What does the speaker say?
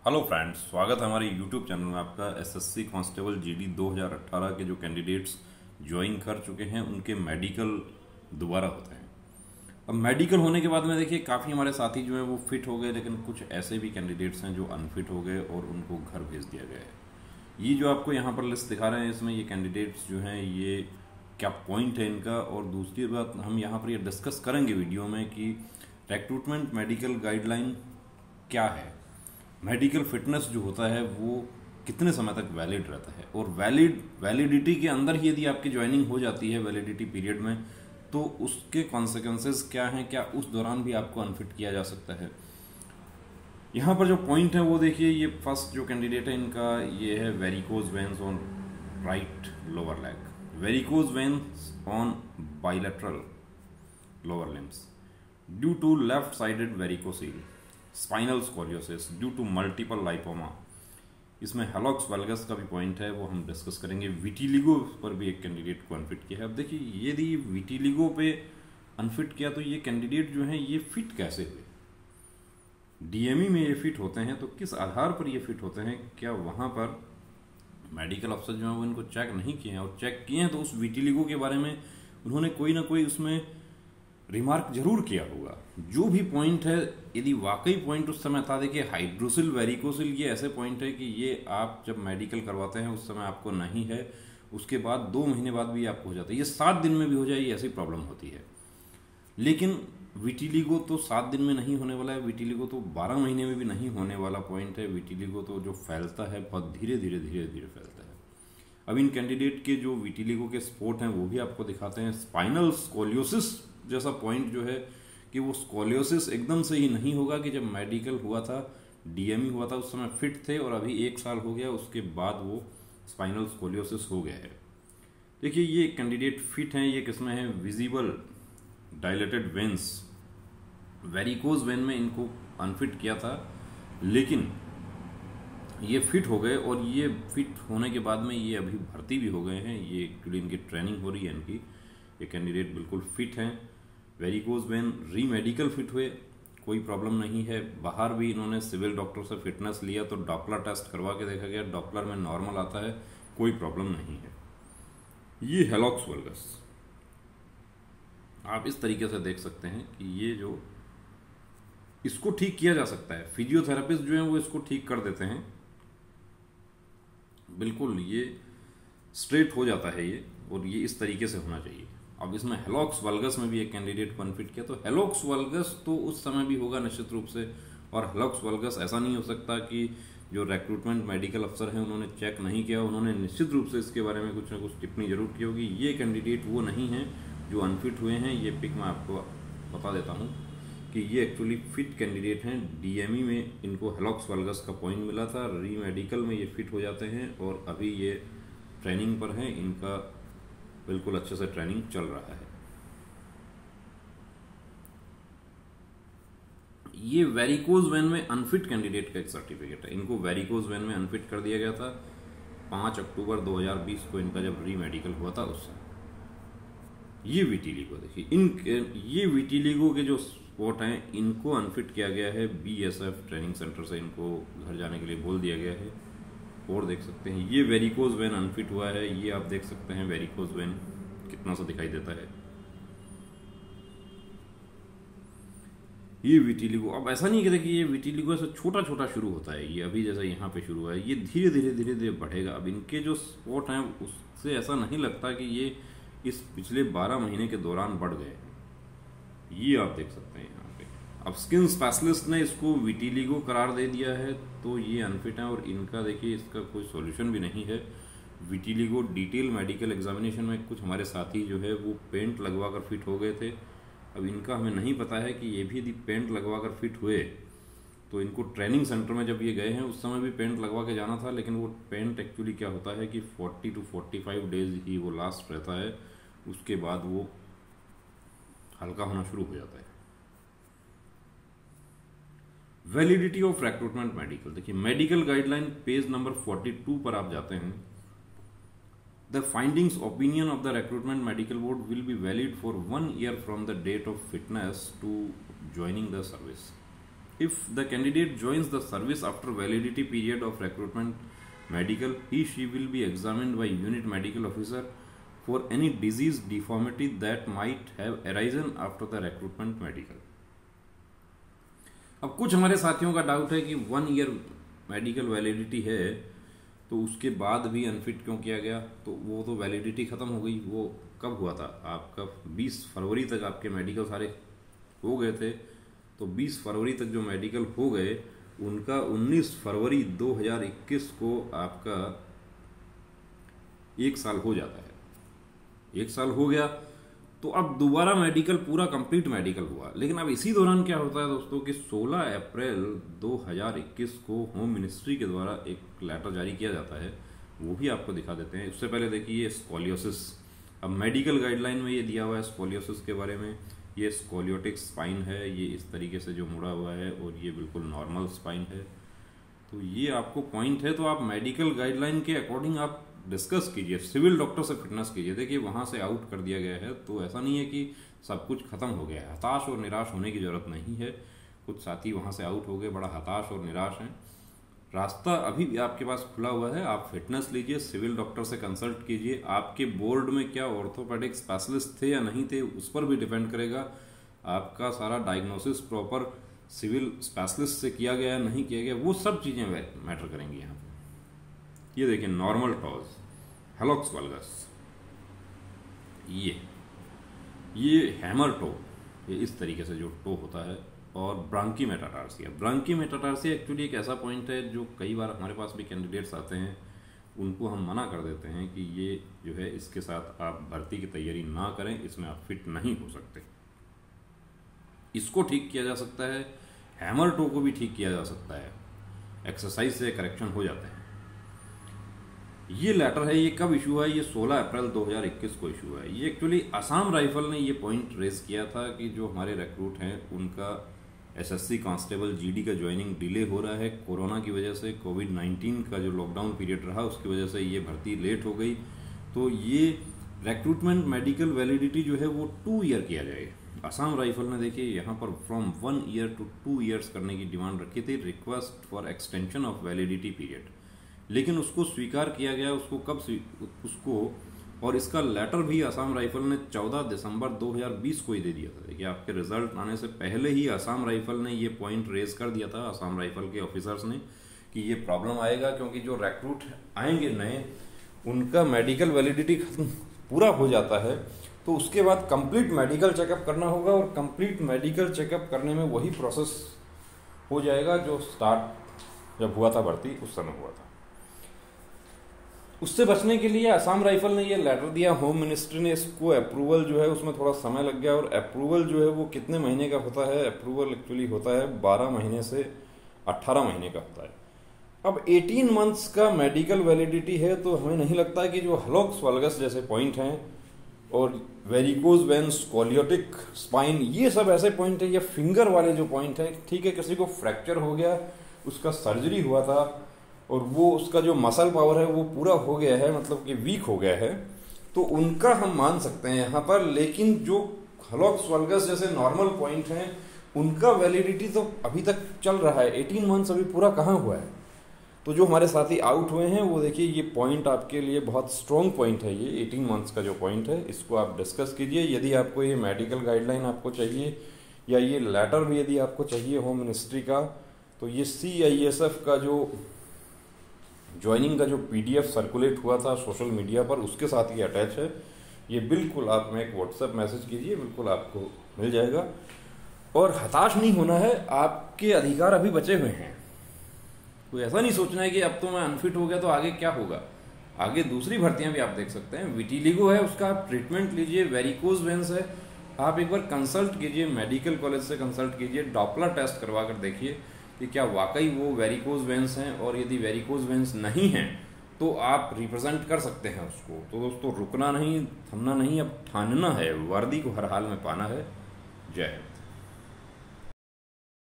Hello friends, स्वागत है हमारे यूट्यूब चैनल में आपका। एसएससी कांस्टेबल जीडी 2018 के जो कैंडिडेट्स ज्वाइन कर चुके हैं उनके मेडिकल दोबारा होते हैं। अब मेडिकल होने के बाद में देखिए काफ़ी हमारे साथी जो हैं वो फिट हो गए, लेकिन कुछ ऐसे भी कैंडिडेट्स हैं जो अनफिट हो गए और उनको घर भेज दिया गया है। ये जो आपको यहाँ पर लिस्ट दिखा रहे हैं, इसमें ये कैंडिडेट्स जो हैं ये क्या पॉइंट है इनका, और दूसरी बात हम यहाँ पर ये डिस्कस करेंगे वीडियो में कि रिक्रूटमेंट मेडिकल गाइडलाइन क्या है, मेडिकल फिटनेस जो होता है वो कितने समय तक वैलिड रहता है, और वैलिडिटी के अंदर ही यदि आपकी ज्वाइनिंग हो जाती है वैलिडिटी पीरियड में तो उसके कॉन्सिक्वेंसेस क्या हैं, क्या उस दौरान भी आपको अनफिट किया जा सकता है। यहाँ पर जो पॉइंट है वो देखिए, ये फर्स्ट जो कैंडिडेट है इनका ये है varicose veins on right lower leg, varicose veins on bilateral lower limbs due to left sided varicocele, spinal scoliosis due to multiple lipoma. इसमें हेलॉक्स वल्गस का भी पॉइंट है, वो हम डिस्कस करेंगे। विटिलिगो पर भी एक कैंडिडेट को अनफिट किया है। अब देखिए यदि विटिलिगो पे अनफिट किया तो ये कैंडिडेट जो है ये फिट कैसे हुए, डीएमई में ये फिट होते हैं तो किस आधार पर ये फिट होते हैं, क्या वहां पर मेडिकल अफसर जो है वो इनको चेक नहीं किए हैं, और चेक किए हैं तो उस विटिलिगो के बारे में उन्होंने कोई ना कोई उसमें रिमार्क जरूर किया होगा। जो भी पॉइंट है, यदि वाकई पॉइंट उस समय था, देखिए हाइड्रोसिल वेरिकोसिल ये ऐसे पॉइंट है कि ये आप जब मेडिकल करवाते हैं उस समय आपको नहीं है, उसके बाद 2 महीने बाद भी आपको हो जाता है, ये 7 दिन में भी हो जाए, ये ऐसी प्रॉब्लम होती है। लेकिन विटिलिगो तो 7 दिन में नहीं होने वाला है, विटिलिगो तो 12 महीने में भी नहीं होने वाला पॉइंट है। विटिलिगो तो जो फैलता है बहुत धीरे धीरे फैलता है। अब इन कैंडिडेट के जो विटिलिगो के स्पॉट हैं वो भी आपको दिखाते हैं। स्पाइनल स्कोलियोसिस जैसा पॉइंट जो है कि वो स्कोलियोसिस एकदम से ही नहीं होगा कि जब मेडिकल हुआ था, डीएमई हुआ था, उस समय फिट थे और अभी 1 साल हो गया उसके बाद वो स्पाइनल स्कोलियोसिस हो गया है। देखिए ये कैंडिडेट फिट हैं, ये किसमें है, visible dilated veins, varicose vein में इनको अनफिट किया था, लेकिन ये फिट हो गए, और ये फिट होने के बाद में ये अभी भर्ती भी हो गए हैं। ये एक्चुअली इनकी ट्रेनिंग हो रही है इनकी। ये कैंडिडेट बिल्कुल फिट हैं, varicose vein re medical fit हुए, कोई प्रॉब्लम नहीं है। बाहर भी इन्होंने सिविल डॉक्टर से फिटनेस लिया तो डॉपलर टेस्ट करवा के देखा गया, डॉपलर में नॉर्मल आता है, कोई प्रॉब्लम नहीं है। ये हेलॉक्स वल्गस आप इस तरीके से देख सकते हैं कि ये जो इसको ठीक किया जा सकता है, फिजियोथेरेपिस्ट जो है वो इसको ठीक कर देते हैं, बिल्कुल ये स्ट्रेट हो जाता है ये, और ये इस तरीके से होना चाहिए। अब इसमें हेलॉक्स वल्गस में भी एक कैंडिडेट को अनफिट किया, तो हेलॉक्स वल्गस तो उस समय भी होगा निश्चित रूप से, और हेलॉक्स वल्गस ऐसा नहीं हो सकता कि जो रिक्रूटमेंट मेडिकल अफसर हैं उन्होंने चेक नहीं किया, उन्होंने निश्चित रूप से इसके बारे में कुछ ना कुछ टिप्पणी जरूर की होगी। ये कैंडिडेट वो नहीं है जो अनफिट हुए हैं। ये पिक मैं आपको बता देता हूँ कि ये एक्चुअली फिट कैंडिडेट हैं। डीएमई में इनको हेलॉक्स वल्गस का पॉइंट मिला था, री मेडिकल में ये फिट हो जाते हैं, और अभी ये ट्रेनिंग पर हैं, इनका बिल्कुल अच्छे से ट्रेनिंग चल रहा है। ये वेरिकोज वेन में अनफिट कैंडिडेट का एक सर्टिफिकेट है, इनको वेरिकोज वेन में अनफिट कर दिया गया था 5 अक्टूबर 2020 को, इनका जब री मेडिकल हुआ था उस समय। ये विटिलिगो देखिए, ये विटिलिगो के जो स्पॉट हैं इनको अनफिट किया गया है बीएसएफ ट्रेनिंग सेंटर से, इनको घर जाने के लिए बोल दिया गया है। और देख सकते हैं ये वेरिकोज वेन अनफिट हुआ है, ये आप देख सकते हैं वेरिकोज वेन कितना सा दिखाई देता है। ये विटिलिगो, अब ऐसा नहीं कि देखिए ये विटिलिगो से छोटा छोटा शुरू होता है, ये अभी जैसा यहाँ पे शुरू हुआ है, ये धीरे धीरे बढ़ेगा। अब इनके जो स्पॉट हैं उससे ऐसा नहीं लगता कि ये इस पिछले 12 महीने के दौरान बढ़ गए, ये आप देख सकते हैं यहाँ पे। अब स्किन स्पेशलिस्ट ने इसको विटिलिगो करार दे दिया है, तो ये अनफिट है, और इनका देखिए इसका कोई सॉल्यूशन भी नहीं है। विटिलिगो डिटेल मेडिकल एग्जामिनेशन में कुछ हमारे साथी जो है वो पेंट लगवा कर फिट हो गए थे। अब इनका हमें नहीं पता है कि ये भी यदि पेंट लगवा कर फिट हुए तो इनको ट्रेनिंग सेंटर में जब ये गए हैं उस समय भी पेंट लगवा के जाना था, लेकिन वो पेंट एक्चुअली क्या होता है कि 40 to 45 डेज ही वो लास्ट रहता है, उसके बाद वो हल्का होना शुरू हो जाता है। वैलिडिटी ऑफ रिक्रूटमेंट मेडिकल, देखिए मेडिकल गाइडलाइन पेज नंबर 42 पर आप जाते हैं। The findings opinion of the recruitment medical board will be valid for 1 year from the date of fitness to joining the service If the candidate joins the service after validity period of recruitment medical, she will be examined by unit medical officer for any disease deformity that might have arisen after the recruitment medical. अब कुछ हमारे साथियों का doubt है कि 1 year medical validity है तो उसके बाद भी अनफिट क्यों किया गया, तो वो तो वैलिडिटी ख़त्म हो गई। वो कब हुआ था आपका 20 फरवरी तक आपके मेडिकल सारे हो गए थे, तो 20 फरवरी तक जो मेडिकल हो गए उनका 19 फरवरी 2021 को आपका 1 साल हो जाता है। 1 साल हो गया तो अब दोबारा मेडिकल पूरा कंप्लीट मेडिकल हुआ। लेकिन अब इसी दौरान क्या होता है दोस्तों कि 16 अप्रैल 2021 को होम मिनिस्ट्री के द्वारा एक लेटर जारी किया जाता है, वो भी आपको दिखा देते हैं। उससे पहले देखिए स्कोलियोसिस, अब मेडिकल गाइडलाइन में ये दिया हुआ है स्कोलियोसिस के बारे में। ये स्कोलियोटिक स्पाइन है, ये इस तरीके से जो मुड़ा हुआ है और ये बिल्कुल नॉर्मल स्पाइन है। तो ये आपको पॉइंट है, तो आप मेडिकल गाइडलाइन के अकॉर्डिंग आप डिस्कस कीजिए, सिविल डॉक्टर से फिटनेस कीजिए। देखिए वहाँ से आउट कर दिया गया है तो ऐसा नहीं है कि सब कुछ खत्म हो गया है। हताश और निराश होने की जरूरत नहीं है। कुछ साथी वहाँ से आउट हो गए, बड़ा हताश और निराश हैं। रास्ता अभी भी आपके पास खुला हुआ है, आप फिटनेस लीजिए, सिविल डॉक्टर से कंसल्ट कीजिए। आपके बोर्ड में क्या ऑर्थोपेडिक स्पेशलिस्ट थे या नहीं थे उस पर भी डिपेंड करेगा। आपका सारा डायग्नोसिस प्रॉपर सिविल स्पेशलिस्ट से किया गया या नहीं किया गया, वो सब चीज़ें मैटर करेंगी यहाँ पे। ये देखिए नॉर्मल टॉज, हेलोक्स वल्गस, ये हैमर टो, ये इस तरीके से जो टो होता है, और ब्रांकी मेटाटार्सिया। ब्रांकी मेटाटार्सिया एक्चुअली एक ऐसा पॉइंट है जो कई बार हमारे पास भी कैंडिडेट्स आते हैं, उनको हम मना कर देते हैं कि ये जो है इसके साथ आप भर्ती की तैयारी ना करें, इसमें आप फिट नहीं हो सकते। इसको ठीक किया जा सकता है, हैमर टो को भी ठीक किया जा सकता है, एक्सरसाइज से करेक्शन हो जाते हैं। ये लेटर है, ये कब इशू है, ये 16 अप्रैल 2021 को इशू है। ये एक्चुअली असम राइफल ने ये पॉइंट रेज किया था कि जो हमारे रिक्रूट हैं उनका एसएससी कांस्टेबल जीडी का ज्वाइनिंग डिले हो रहा है कोरोना की वजह से। कोविड-19 का जो लॉकडाउन पीरियड रहा उसकी वजह से ये भर्ती लेट हो गई। तो ये रिक्रूटमेंट मेडिकल वैलिडिटी जो है वो 2 ईयर किया जाए। असम राइफल ने देखिए यहाँ पर फ्रॉम 1 ईयर टू 2 ईयर्स करने की डिमांड रखी थी, request for extension of validity period, लेकिन उसको स्वीकार किया गया। उसको और इसका लेटर भी असम राइफल ने 14 दिसंबर 2020 को ही दे दिया था। देखिए आपके रिजल्ट आने से पहले ही असम राइफल ने ये पॉइंट रेज कर दिया था, असम राइफल के ऑफिसर्स ने, कि ये प्रॉब्लम आएगा क्योंकि जो रिक्रूट आएंगे नए उनका मेडिकल वैलिडिटी पूरा हो जाता है, तो उसके बाद कंप्लीट मेडिकल चेकअप करना होगा, और कंप्लीट मेडिकल चेकअप करने में वही प्रोसेस हो जाएगा जो स्टार्ट जब हुआ था भर्ती उस समय हुआ था। उससे बचने के लिए असम राइफल ने ये लेटर दिया, होम मिनिस्ट्री ने इसको अप्रूवल जो है उसमें थोड़ा समय लग गया, और अप्रूवल जो है वो कितने महीने का होता है, अप्रूवल एक्चुअली होता है 12 महीने से 18 महीने का होता है। अब 18 मंथ्स का मेडिकल वैलिडिटी है, तो हमें नहीं लगता कि जो हेलोक्स वल्गस जैसे पॉइंट हैं और वेरिकोज वेन्स, स्कोलियोटिक स्पाइन, ये सब ऐसे पॉइंट है, ये फिंगर वाले जो पॉइंट है, ठीक है किसी को फ्रैक्चर हो गया, उसका सर्जरी हुआ था और वो उसका जो मसल पावर है वो पूरा हो गया है, मतलब कि वीक हो गया है, तो उनका हम मान सकते हैं यहाँ पर। लेकिन जो हेलोक्स वल्गस जैसे नॉर्मल पॉइंट हैं उनका वैलिडिटी तो अभी तक चल रहा है, 18 मंथ्स अभी पूरा कहाँ हुआ है। तो जो हमारे साथी आउट हुए हैं वो देखिए ये पॉइंट आपके लिए बहुत स्ट्रॉन्ग पॉइंट है, ये 18 मंथ्स का जो पॉइंट है इसको आप डिस्कस कीजिए। यदि आपको ये मेडिकल गाइडलाइन आपको चाहिए या ये लेटर भी यदि आपको चाहिए होम मिनिस्ट्री का, तो ये CISF का जो ज्वाइनिंग का जो PDF सर्कुलेट हुआ था सोशल मीडिया पर, उसके साथ ये अटैच है। ये बिल्कुल आप में एक व्हाट्सएप मैसेज कीजिए, बिल्कुल आपको मिल जाएगा। और हताश नहीं होना है, आपके अधिकार अभी बचे हुए हैं। कोई ऐसा नहीं सोचना है कि अब तो मैं अनफिट हो गया तो आगे क्या होगा। आगे दूसरी भर्तियां भी आप देख सकते हैं, विटिलिगो है उसका आप ट्रीटमेंट लीजिए, वेरिकोज वेन्स है, आप एक बार कंसल्ट कीजिए, मेडिकल कॉलेज से कंसल्ट कीजिए, डॉपलर टेस्ट करवा कर देखिए कि क्या वाकई वो वेरिकोज वेन्स हैं, और यदि वेरिकोज वेन्स नहीं हैं तो आप रिप्रेजेंट कर सकते हैं उसको। तो दोस्तों रुकना नहीं, थमना नहीं, अब ठानना है, वर्दी को हर हाल में पाना है। जय हिंद।